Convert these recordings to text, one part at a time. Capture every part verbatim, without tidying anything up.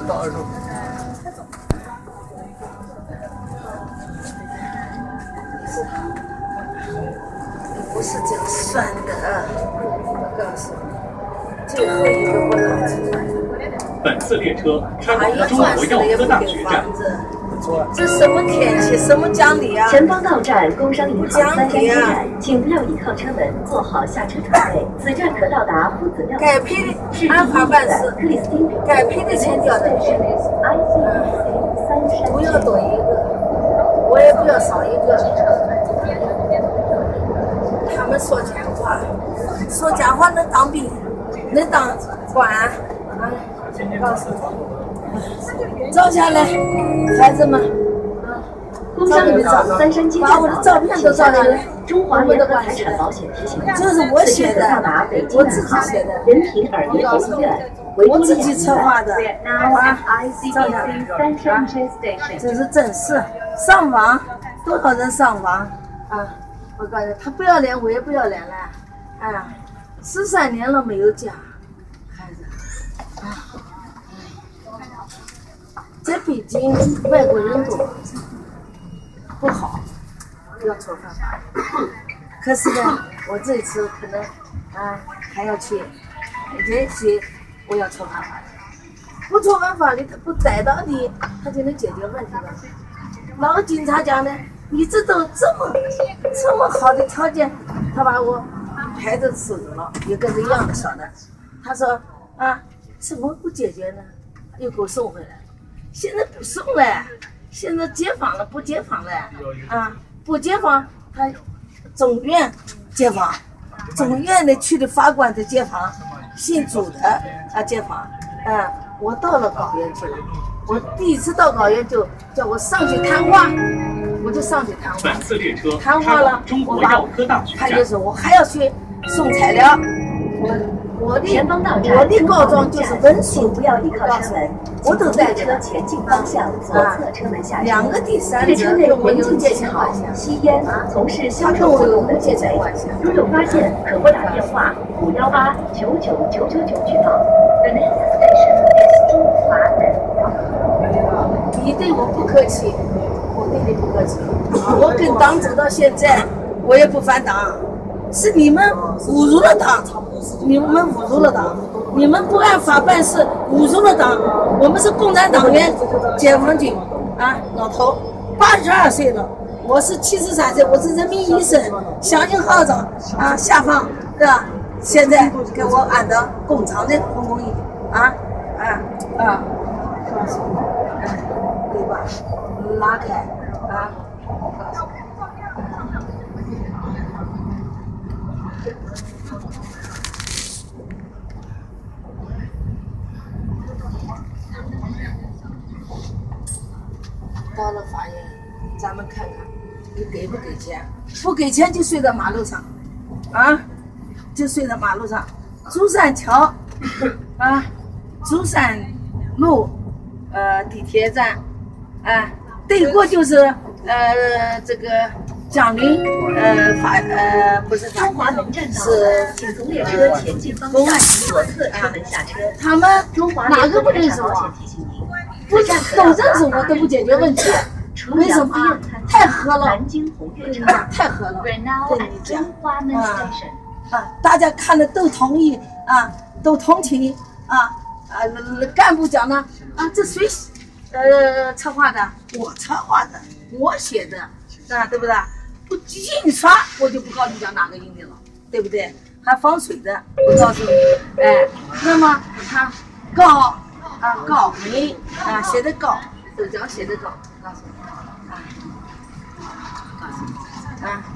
到二十五。 不是这样算的，我告诉你，最后一个我拿出来。 本次列车开往中国药科大学站。 这什么天气？什么讲理啊？ 前方到站工商银行三山西站，请不要倚靠车门，做好下车准备。此站可到达夫子庙。 该赔的安法办事，该赔的钱交的。不要多一个，我也不要少一个。他们说假话，说假话能当兵，能当官啊！告诉你，照下来，孩子们。 工商银行三山街站把我的照片都照下来。 中华联合财产保险提醒您， 这是我写的，我自己写的， 人民耳鼻喉医院， 我自己策划的。啊，照下来啊，这是正事。上网，多少人上网啊？我告诉你，他不要脸，我也不要脸了。哎，十三年了没有家，孩子啊。在北京，外国人多，不好，要错犯法。可是呢，我这次可能啊还要去，也许我要错犯法律。不错犯法律，他不逮到你，他就能解决问题了。老警察讲呢，你这都这么这么好的条件，他把我牌子收走了，也跟这一样的小的。他说啊，怎么不解决呢？又给我送回来。现在不送了，现在解放了，不解放了啊！不解放，他中院解放，中院的去的法官的解放，姓朱的啊解放。啊，我到了高院去了，我第一次到高院就叫我上去谈话，我就上去谈话。 本次列车谈话了， 我把他就说我还要去送材料。我我的我的告状就是文书， 不要依靠车门， 我都在车前进方向左侧车门下车。 两个第三者跟我有借钱关系， 吸烟、从事销售活动的借钱关系。如有发现，可拨打电话五幺八九九九九九举报。The next station is 中华门。 你对我不客气，我对你不客气。我跟党走到现在，我也不反党，是你们侮辱了党。你们侮辱了党，你们不按法办事，侮辱了党。我们是共产党员，解放军啊，老头，八十二岁了，我是七十三岁，我是人民医生，响应号召啊，下放，对吧？现在给我安到工厂的红工衣啊啊啊，告诉你，哎，对吧？拉开啊，告诉你。到了法院，咱们看看你给不给钱，不给钱就睡在马路上，啊，就睡在马路上。珠山桥，啊，珠山路，呃，地铁站，啊，对过就是呃这个江陵，呃法呃不是中华门站是请从列车前进方向左侧车门下车。 他们哪个不认识我？不是都认识我都不解决问题，为什么？太喝了，太喝了。跟你讲啊啊，大家看的都同意啊，都同情啊啊！干部讲呢啊，这谁呃策划的？我策划的，我写的，啊，对不对？不印刷我就不告诉你讲哪个印的了，对不对？还防水的，我告诉你，哎，那么他告。啊，高没啊，写的高，都叫写的高，告诉你啊，告诉你啊，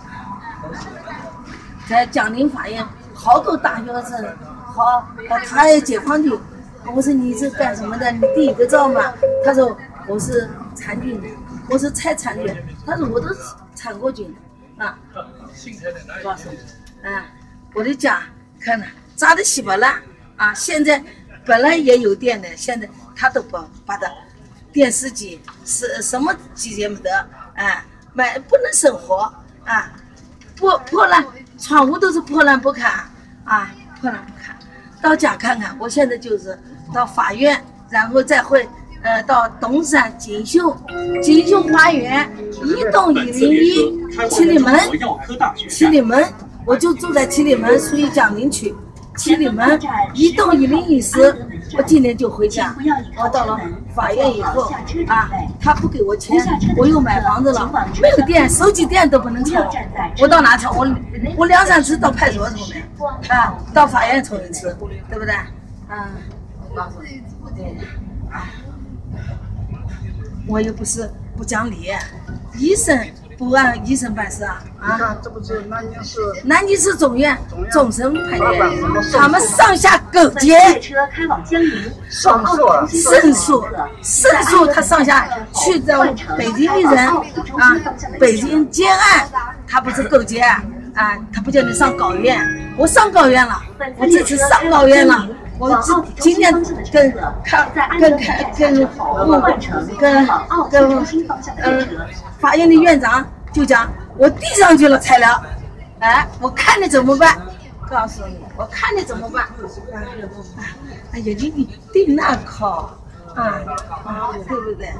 在江宁法院好多大学生，好，他也解放军。我说你是干什么的？你第一个照嘛？他说我是参军的，我是才参军。他说我都是参过军的啊。告诉你啊，我的家看了扎的稀巴烂啊，现在。本来也有电的，现在他都不把它电视机是什么机也没得，哎，买不能生活啊，破破烂，窗户都是破烂不堪啊，破烂不堪。到家看看，我现在就是到法院然后再会呃到东山锦绣锦绣花园一栋一零一七里门，七里门我就住在七里门，属于江宁区。七里门一栋一零一室，我今天就回家。我到了法院以后啊，他不给我钱，我又买房子了，没有电，手机电都不能充。我到哪充？我我两三次到派出所充的，啊，到法院充一次，对不对？啊，我告诉你，对，啊，我又不是不讲理，医生。不按医生办事啊！啊， 这不是南京市南京市中院终审判决，他们上下勾结， 上诉申诉申诉，他上下去到北京的人啊，北京结案，他不是勾结啊，他不叫你上高院，我上高院了，我这次上高院了。我今天跟开跟开跟跟跟嗯法院的院长就讲，我递上去了材料，哎，我看你怎么办？告诉你，我看你怎么办？哎呀，你你对那靠啊啊，对不对？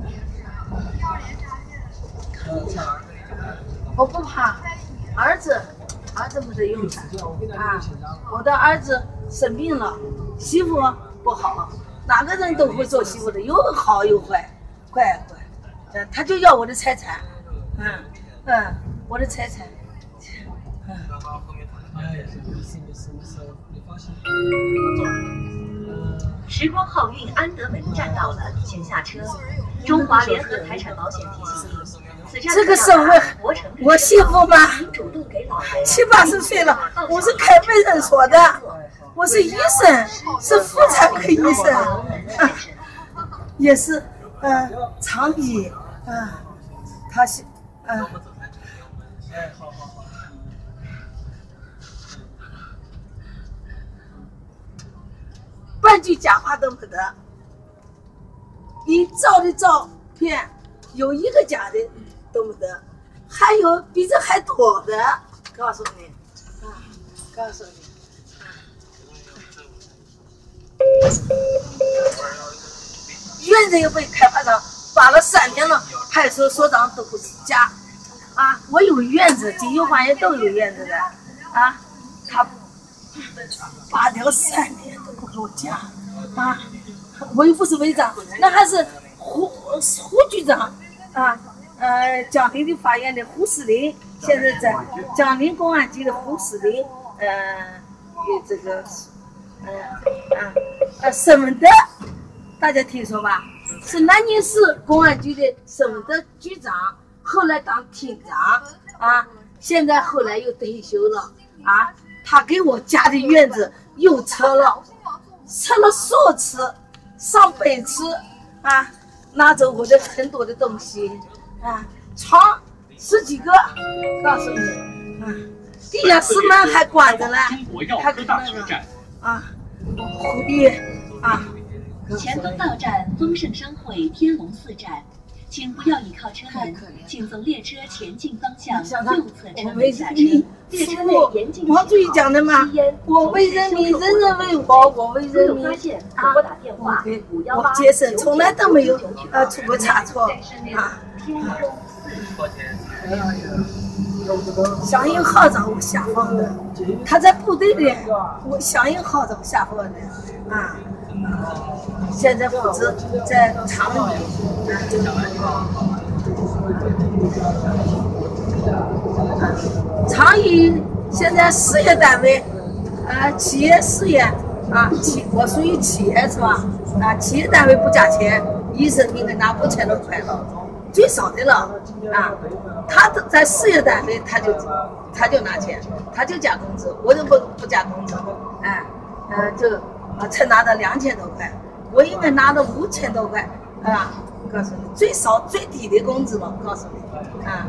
我不怕，儿子。儿子没得用啊！我的儿子生病了，媳妇不好，哪个人都会做媳妇的，又好又坏，坏坏。嗯，他就要我的财产，嗯嗯，我的财产，嗯。 时光浩运安德门站到了，请下车。中华联合财产保险提醒您。 这个社会我幸福吗？七八十岁了，我是开卫生所的，我是医生，是妇产科医生，啊、也是呃长医，啊、呃，他是呃，半句假话都没得，你照的照片有一个假的。都没得，还有比这还多的，告诉你，啊，告诉你，院子又被开发商罚了三年了，派出所长都不加，啊，我有院子，锦绣花园都有院子的，啊，他罚掉三年都不给我加，啊，我又不是违章，那还是胡胡局长，啊。呃，江宁的法院的胡司令，现在在江宁公安局的胡司令，呃，这个，呃，啊，呃，沈文德，大家听说吧？是南京市公安局的沈文德局长，后来当厅长，啊，现在后来又退休了，啊，他给我家的院子又拆了，拆了数次，上百次，啊，拿走我的很多的东西。啊，床十几个，告诉你，啊，地下室门还关着呢，还跟那个啊，狐狸啊。 前方到站丰盛商会天龙寺站，请不要倚靠车门，请从列车前进方向右侧车门下车。列车内严禁毛主席讲的嘛，我为人民，人人为我，我为人民。啊，我我节省从来都没有呃出过差错啊。响应号召我下放的，他在部队里，我响应号召下放的啊。现在负责在厂里，厂里现在事业单位，啊，企业事业啊，企我属于企业是吧？啊，企业单位不加钱，医生应该拿五千多块了。最少的了啊，他在事业单位他就他就拿钱，他就加工资，我就不不加工资，哎，呃就啊才拿到两千多块，我应该拿到五千多块啊，告诉你最少最低的工资了，告诉你啊，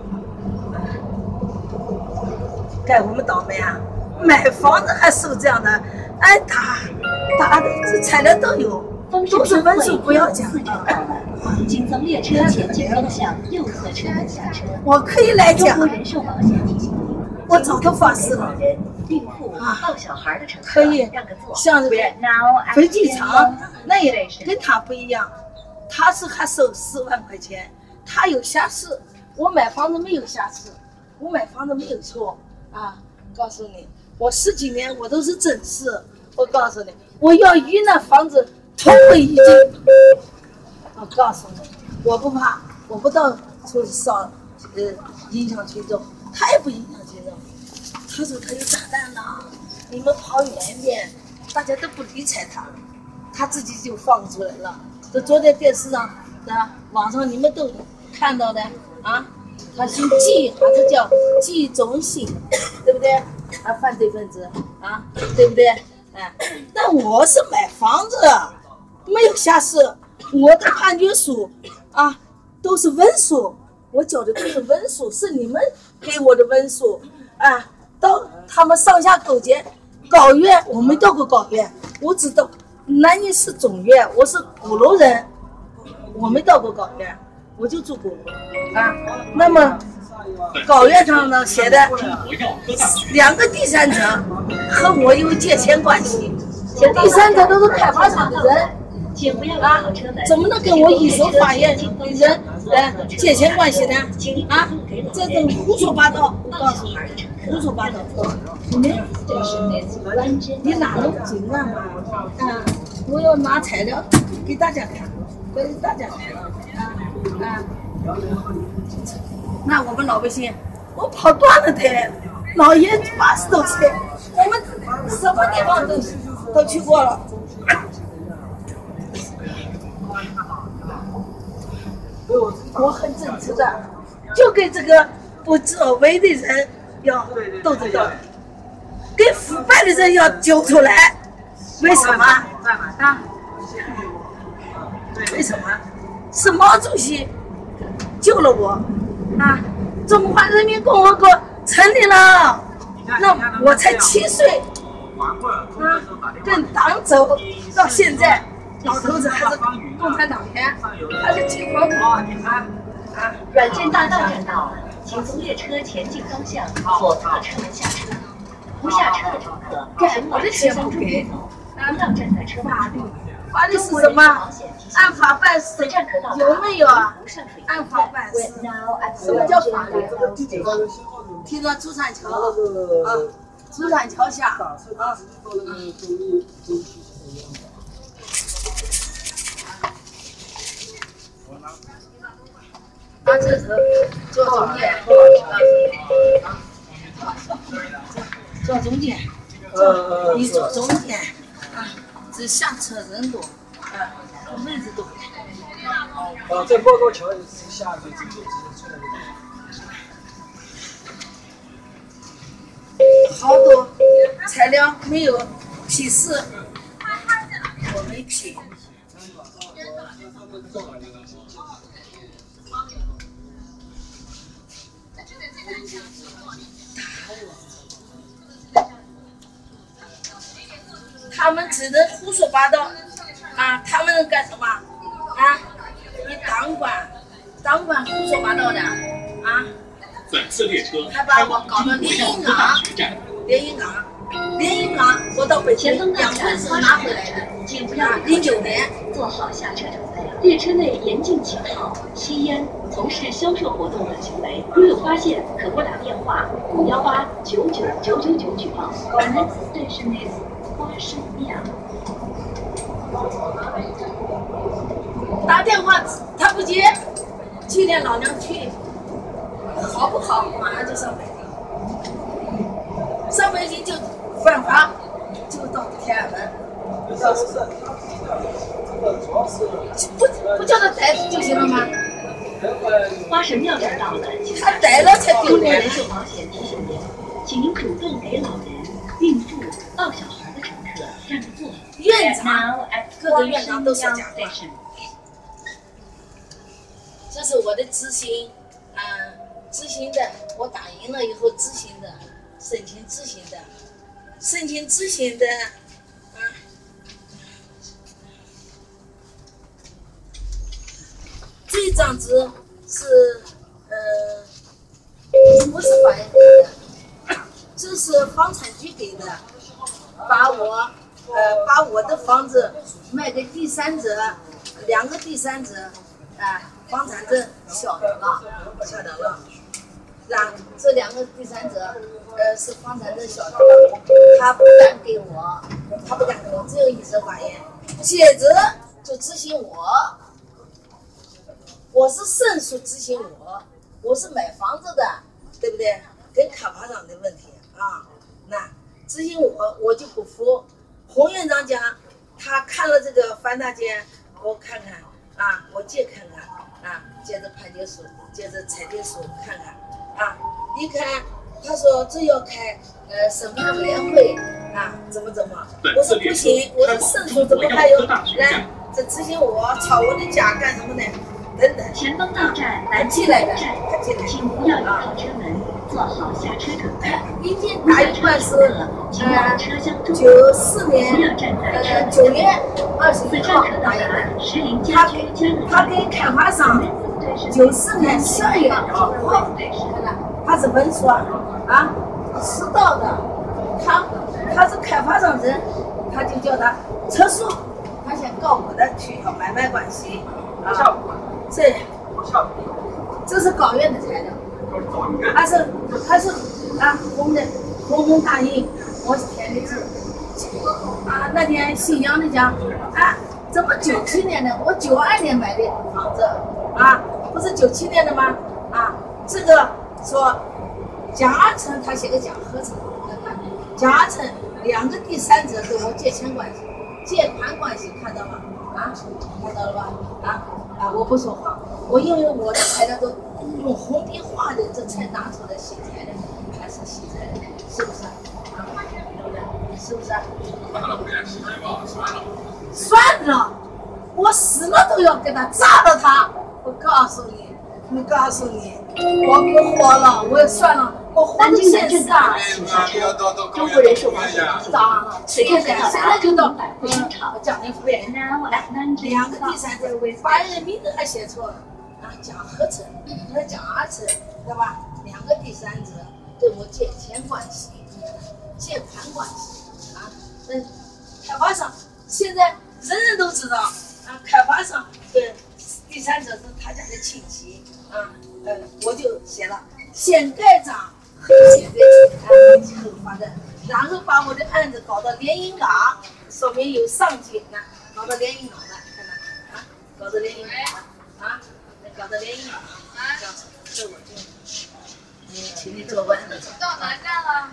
该我们倒霉啊，买房子还受这样的挨打，打的这材料都有。都是分数不要讲， 请从列车前进方向右侧车门下车。 我可以来讲， 中国人寿保险提醒您， 我早都发誓了， 孕妇、抱小孩的乘客可以让个座。 像 Now 飞机场那也跟他不一样，他是还收十万块钱，他有瑕疵，我买房子没有瑕疵，我买房子没有错啊！告诉你，我十几年我都是正事，我告诉你，我要与那房子同归于尽。我告诉你，我不怕，我不到处烧，呃，影响群众，他也不影响群众。他说他有炸弹了，你们跑远点，大家都不理睬他，他自己就放出来了。这昨天电视上、啊、网上你们都看到的啊，他姓季，他是叫季中信，对不对？啊，犯罪分子啊，对不对？哎，那我是买房子，没有瑕疵，我的判决书啊都是文书，我交的都是文书，是你们给我的文书啊。到他们上下勾结，高院我没到过高院，我只到南京市中院，我是鼓楼人，我没到过高院，我就住鼓楼啊。那么高院上呢写的两个第三者和我有借钱关系，第三者都是开发商的人啊，怎么能跟我一手发言的人呃借钱关系呢？啊，这种胡说八道！我告诉你，胡说八道！你哪能精啊嘛？啊，我要拿材料给大家看，给大家看啊啊！那我们老百姓，我跑断了腿，老爷八十多岁，我们什么地方都都去过了。我很正直的，就跟这个不作为的人要斗争到底，跟腐败的人要揪出来。为什么啊？为什么？是毛主席救了我啊！中华人民共和国成立了，那我才七岁啊，跟党走到现在。老头子还是共产党员，还是军方的啊啊！ 软件大道站到了，请从列车前进方向左侧车门下车。不下车的乘客，请往车厢中移走，不要站在车门口。 法律是什么？按法办事，有没有啊？按法办事。什么叫法律？听说珠三桥啊，珠三桥下啊。啊，这是做中介，做中介，做你做中介啊，这下车人多，啊，位置多。 啊，在报告桥下就直接直接出来的。 好多材料没有批示，我没批。他们只能胡说八道啊！他们能干什么啊？你当官，当官胡说八道的啊！ 本次列车还把我搞到连云港，连云港，连云港，我到北京两回是拿回来的。 请不要零九年做好下车准备。列车内严禁起泡、吸烟、从事销售活动等行为。如有发现，可拨打电话五幺八九九九九九举报。The next station is 花生庙。 打电话他不接，今天老娘去，好不好？马上就上北京，上北京就犯法，就到天安门。不不叫他逮就行了吗？ 花神庙站到了， 他逮了才丢脸。 人寿保险提醒您，请您主动给老人、孕妇、抱小孩的乘客让个座。 院长，各个院长都说假话。这是我的执行，啊、呃，执行的，我打赢了以后执行的，申请执行的，申请执行的，啊。这张纸是，呃，不是法院开的， 这是房产局给的，把我呃把我的房子卖给第三者，两个第三者啊，房产证晓得了，晓得了。让这两个第三者，呃，是房产证晓得了，他不敢给我，他不敢给我，只有一审法院，接着就执行我，我是胜诉执行我，我是买房子的，对不对？跟开发商的问题啊，那执行我，我就不服。洪院长讲，他看了这个范大姐，我看看啊，我借看看啊，接着判决书，接着裁决书看看。啊，一看他说这要开呃审判委员会啊，怎么怎么？我说不行，我说胜诉怎么还有来这执行我炒我的价干什么呢？等等。 前方到站南进来的， 他进来，请不要倚靠车门，做好下车准备。 已经打一官司，呃，九四年呃九月二十一号打一官，他给他给开发商。九四年十二月号，他是文书啊，啊，迟到的，他他是开发商人，他就叫他撤诉，他先告我的取消买卖关系啊，这这是高院的材料，他是他是啊红的红红大印，我是填的字，啊那天姓杨的讲啊，怎么九七年的？我九二年买的房子啊。不是九七年的吗？啊，这个说蒋阿成他写个蒋和成，蒋阿成两个第三者跟我借钱关系、借款关系，看到了啊？看到了吧？啊啊！我不说谎，我因为我的材料都用红笔画的，这才拿出来写材料，还是写材料，是不是？啊，是不是？算了，我死了都要给他炸了他。我告诉你，我告诉你，我不活了，我也算了，我活到现实啊！ 中国人寿保险当了，现在现在就到嗯，讲的服务员来，两个第三者，把人名字还写错了啊，蒋和成，那蒋阿成，对吧？两个第三者跟我借钱关系，借款关系啊，嗯，开发商现在人人都知道啊，开发商跟。第三者是他家的亲戚啊，呃，我就写了先盖章后写的啊，后发的，然后把我的案子搞到连云港，说明有上级呢，搞到连云港了，看到啊，搞到连云港啊，搞到连云港啊，这我就嗯，请你做完了。到哪站了？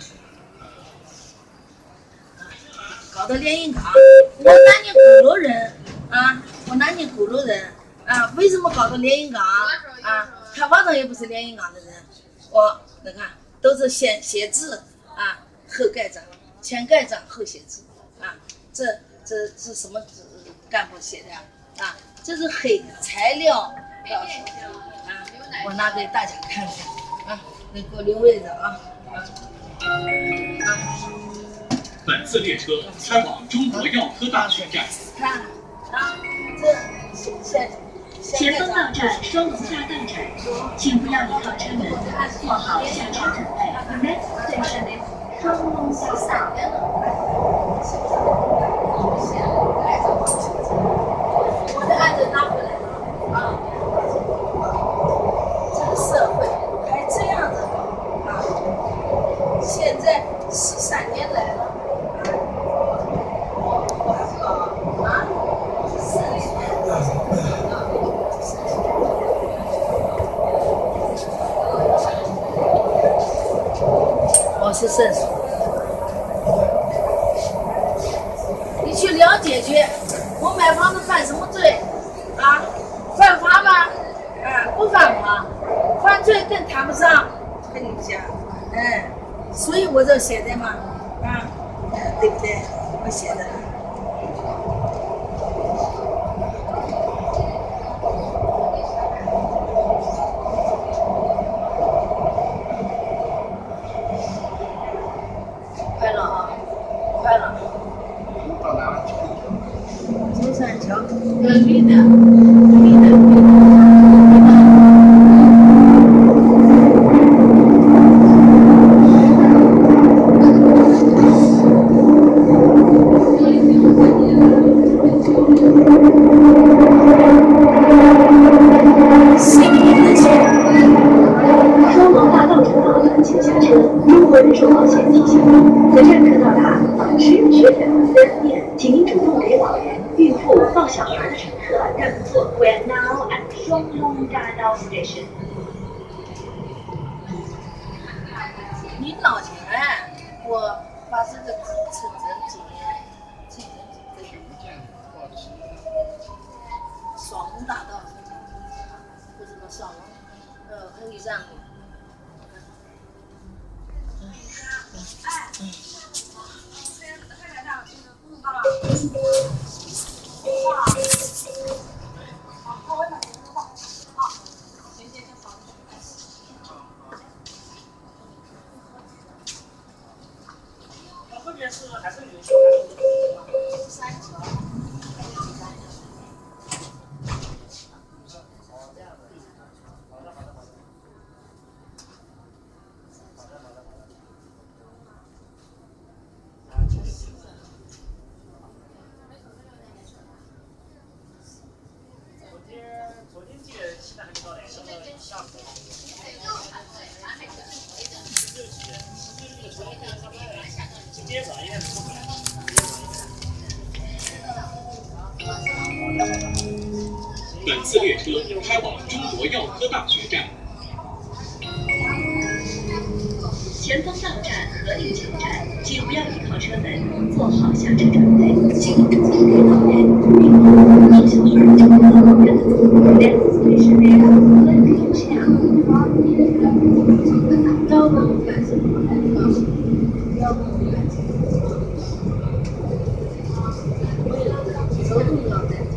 搞到连云港，我南京鼓楼人啊，我南京鼓楼人。啊，为什么搞到连云港啊？开发商也不是连云港的人，我你看都是先写字啊，后盖章，先盖章后写字啊，这这是什么干部写的啊？这是黑材料告诉啊，我拿给大家看看啊，那给我留位置啊啊啊！ 本次列车开往中国药科大学站。 看啊，这现。 前方到站双龙下道站，请不要倚靠车门，做好下车准备。The next station is 双龙下道。 我的案子拿回来了啊！这个社会还这样子啊！现在十三年来了，我我啊，四年。我是胜诉，你去了解去，我买房子犯什么罪啊？犯法吗？啊，不犯法，犯罪更谈不上。跟你讲，嗯，所以我这写的嘛，啊，对不对？我写的。快了啊，快了。到哪了？中山桥，呃，绿的，绿的，绿的。 小门的乘客让座。We're now at 双龙大道 station。 你老钱，我把这个称真节，称真节双龙大道，为什么双龙？呃，可以让我。 后面是还是有小孩子。昨天记得现在还没到来，到了下午。今天早上应该是过来。 本次列车开往中国药科大学站。 前方到站河定桥站，请不要倚靠车门，做好下车准备。请注意给老人、孕妇、小小孩乘客后面的座位。Next station is 河定桥。 要不你干什么？要不你干什么？走路要带。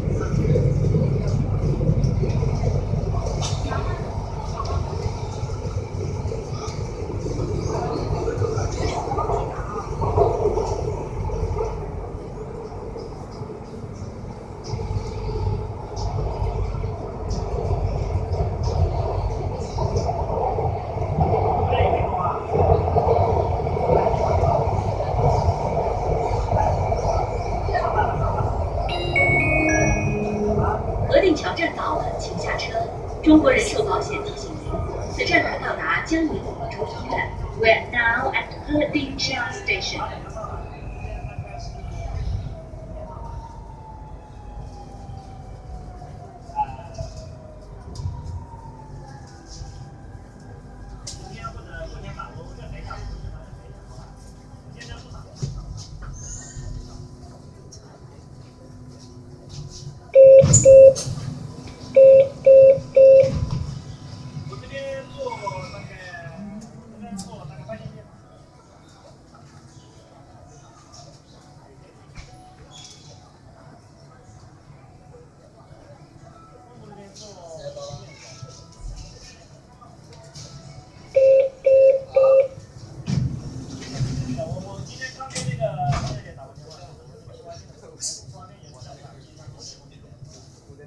河定桥站到了，请下车。中国人寿保险提醒您，此站可到达江宁五洲医院。We're now at 河定桥 station.